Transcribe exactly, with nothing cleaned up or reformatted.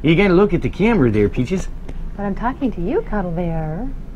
You gotta look at the camera there, Peaches. But I'm talking to you, Cuddle Bear.